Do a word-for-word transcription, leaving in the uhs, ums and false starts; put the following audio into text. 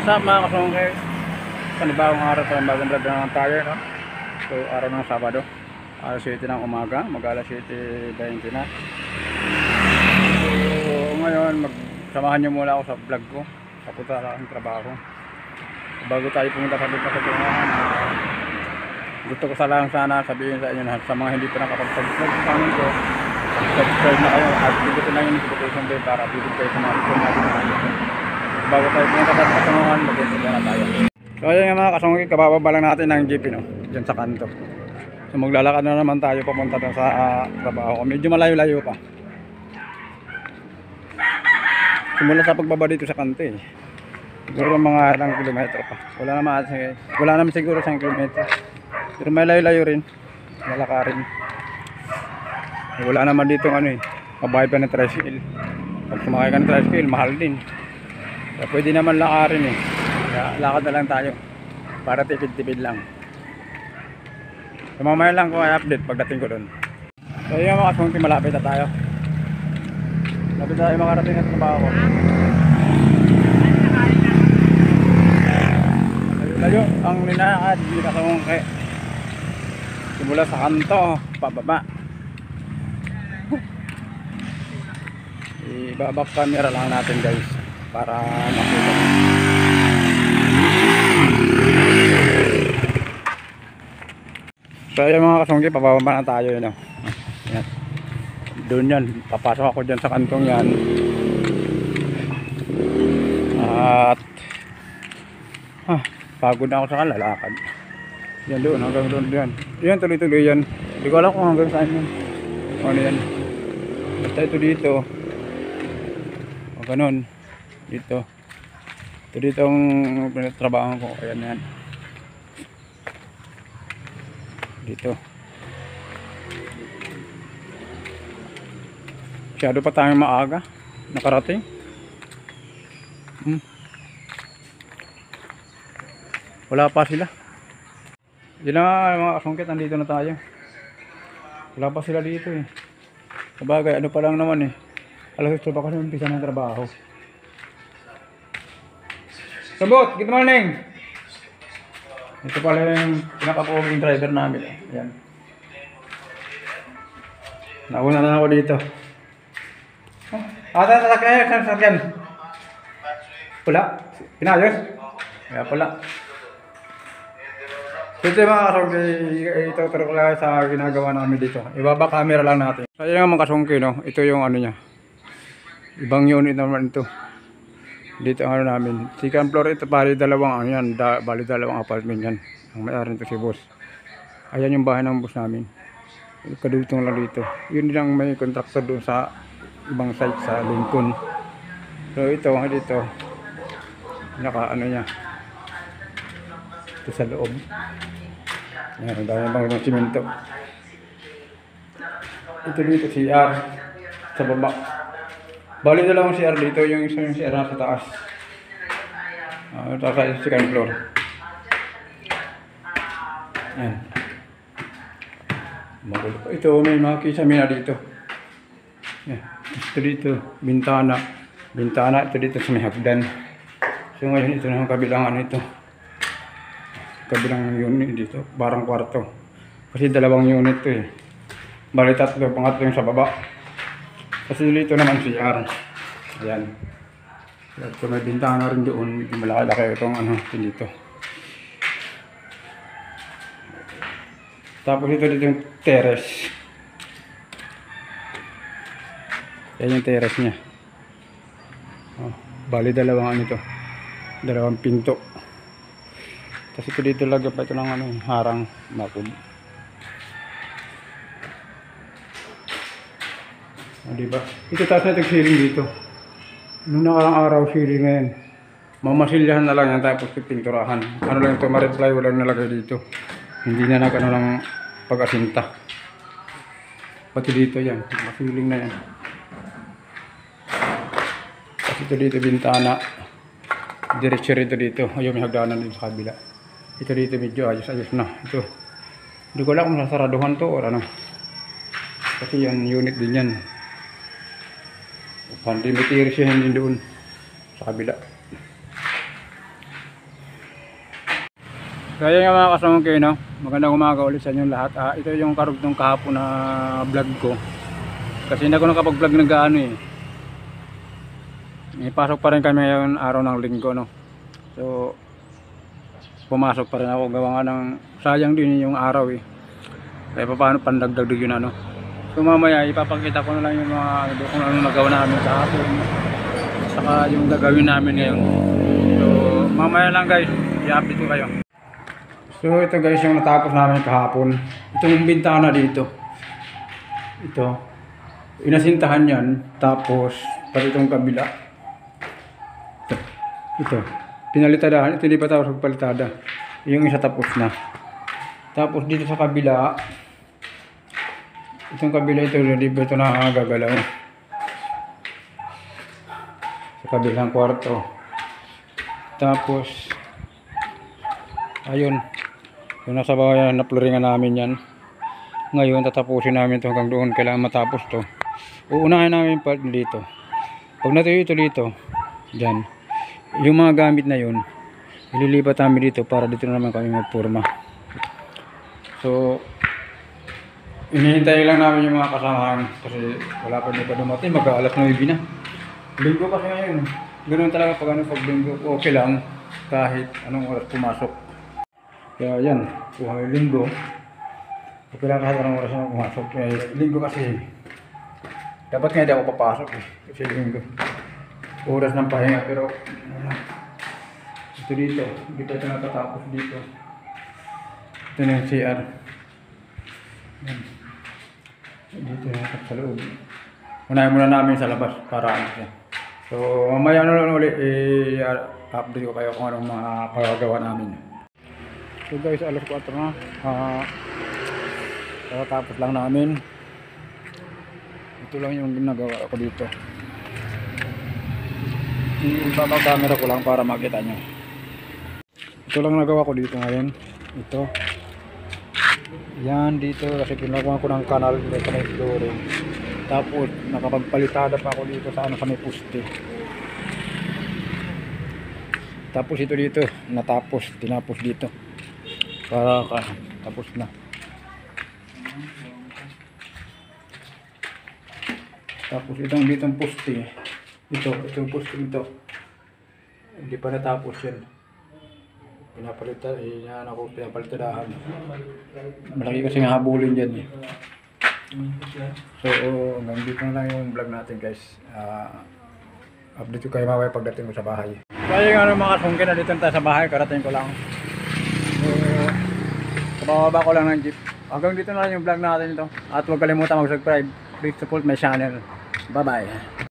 What's up mga kasungke? Panibagong araw pa ng bagong vlog na naman tayo, no? So araw ng Sabado, alas siyete ng umaga, mag-alas siyete twenty na. So ngayon magsamahan nyo muna ako sa vlog ko. Papunta sa aking trabaho. Bago tayo pumunta sa dito sa tulungan, uh, gusto ko sa lang sana sabihin sa inyo na sa mga hindi pa nakapag-subscribe sa channel ko, subscribe na kayo at pindutin lang yung notification bell para update kayo sa mga video natin. Bago tayo pumunta sa kasunungan, mag-uusap na tayo. So ayun nga mga kasungki, kabababa lang natin ng jeep, no? Diyan sa kanto. So maglalakad na naman tayo papunta sa uh, trabaho. Medyo malayo-layo pa. Simula sa pagbaba dito sa kanto eh. Siguro mga ilang kilometro pa. Wala naman, wala naman siguro isang kilometro. Pero may layo-layo rin. Lalakarin. Wala naman dito ano eh. Mabahay pa ng tricycle. Pag sumakay ka ng tricycle, mahal din. Kaya pwede naman lakarin eh. Kaya lakad na lang tayo. Para tipid-tipid lang. So mamaya lang ko i-update pagdating ko doon. So yun mga kasungki, malapit na tayo. Malapit tayo makarating at trabaho ko. Layo ang linakad, hindi kasungki. Simula sa kanto, pababa. Ibabak camera lang natin guys para makita. So yung mga kasungki, pababa na tayo yun, no? Yan. Doon yan, papasok ako dyan sa kantong yan. At ah, pagod na ako sa kalalakad. Yan doon, hanggang doon yan. Yan, tuloy-tuloy yan. Hindi ko alam kung hanggang saan yan. Ano yan. Basta ito dito. O ganun. Dito. Ito dito ang pinatrabaho ko. Ayan yan. Dito. Masyado pa tayong maaga. Nakarating. Hmm. Wala pa sila. Yun na mga kasungkit, nandito na tayo. Wala pa sila dito eh. Sabagay, ano pa lang naman eh. Alas ito pa kasi umpisa ng trabaho. Sabot, good morning! Ito pala yung pinaka-poging driver namin eh. Ayan. Nauna na ako dito. Ah, saan sa kanya? Saan sa kanya? Pula? Pinayos? Kaya pula. Ito yung mga kasungki, ituturo ko lang sa ginagawa namin dito. Ibaba camera lang natin. So yun nga mga kasungki, no? Ito yung ano niya. Ibang unit naman ito. Dito ang ano namin. Second floor ito, bali dalawang ano yan. Da, bali dalawang apartment yan. Ang may-ari nito si boss. Ayan yung bahay ng boss namin. Kadultong lang dito. Yun lang may contractor doon sa ibang site sa Lincoln. So ito, dito. Naka ano niya. Ito sa loob. Ayan, dahil bang ng simento. Ito dito C R sa baba. Bali na lang ang C R dito, yung isa yung C R nasa taas. Uh, ito sa second floor. Ayan. Ito may mga kisame na dito. Ayan. Ito dito, bintana. Bintana, ito dito sa may hagdan. So ngayon ito na ang kabilang ano ito. Kabilang unit dito, barang kwarto. Kasi dalawang unit to eh. Bali tatlo, pangatlo yung sa baba. Kasi dito naman C R. Ayan. So may bintana rin doon. Malaki-laki itong ano dito. Tapos ito dito yung terrace. Ayan yung terrace niya. Oh, bali dalawang ano ito. Dalawang pinto. Kasi ito dito lagay pa ito ng ano, harang bakod. O, diba? Ito taas na itong ceiling dito. Noong nakarang araw ceiling na yan. Mamasilyahan na lang yan tapos pinturahan. Ano lang ito, ma-reply wala nalagay dito. Hindi na nag ano lang pag-asinta. Pati dito yan, masiling na yan. Kasi ito dito bintana. Diretso rito dito. Ayaw may hagdanan dito sa kabila. Ito dito medyo ayos-ayos na. Ito. Hindi ko alam kung sasaraduhan to o ano. Kasi yan unit din yan. Pandi materials yan din doon sa kabila. Kaya nga mga kasangke, no? Magandang umaga ulit sa inyong lahat. Ah, ito yung karugtong kahapon na vlog ko. Kasi hindi ako nakapag-vlog ng gaano eh. May pasok pa rin kami ngayon araw ng linggo, no? So, pumasok pa rin ako. Gawa nga ng sayang din yung araw eh. Kaya paano pandagdag yun ano. So mamaya ipapakita ko na lang yung mga ano, kung ano nagawa namin kahapon. Saka yung gagawin namin ngayon. So, mamaya lang guys, i-update ko kayo. So ito guys yung natapos namin kahapon. Ito yung bintana dito. Ito. Inasintahan yan. Tapos pati itong kabila. Ito. Ito. Pinalitadahan. Ito di pa tapos palitada. Yung isa tapos na. Tapos dito sa kabila. Itong kabila ito. Di ba ito nakagagalaw. Sa kabilang kwarto. Tapos ayun. Yung nasa bahay na floringan namin yan. Ngayon tatapusin namin ito hanggang doon. Kailangan matapos to. Uunahin namin pa dito. Pag natuyo ito dito, dyan, yung mga gamit na yun, ililipat namin dito para dito naman kami magpurma. So, inihintay lang namin yung mga kasamahan kasi wala pa din pa dumating. Mag-aalas na na. Linggo kasi ngayon. Ganoon talaga pag ano pag linggo. Okay lang kahit anong oras pumasok. Kaya yan, kung may linggo, okay lang kahit anong oras na pumasok. Kaya linggo kasi, dapat nga hindi ako papasok eh. Kasi linggo, oras ng pahinga. Pero, uh, ito dito, dito ito natatapos dito. Ito na yung C R. Yan. Dito na sa loob. Unahin muna namin sa labas para ano siya. So, mamaya na lang ulit, i-update ko kayo kung anong mga pagagawa namin. So guys, alas kwatro na. Uh, tapos lang namin. Ito lang yung ginagawa ko dito. Ibabang camera ko lang para makita nyo. Ito lang nagawa ko dito ngayon. Ito. Yan dito kasi pinagawa ko ng kanal dito na flooring. Tapos nakapagpalitada pa ako dito sa ano sa may poste. Tapos ito dito natapos, tinapos dito. Para ka, tapos na. Tapos itong ditong poste. Ito, itong poste ito. Hindi pa natapos yan. Pinapalitan, eh, yan ako pinapalitadahan. Malaki kasi nga habulin dyan eh. So, hanggang dito na lang yung vlog natin guys. Uh, update ko kayo mamaya pagdating ko sa bahay. Kaya nga mga sungkin na dito tayo sa bahay, karating ko lang. So, kababa ko lang ng jeep. Hanggang dito na lang yung vlog natin ito. At huwag kalimutan mag-subscribe. Please support my channel. Bye bye.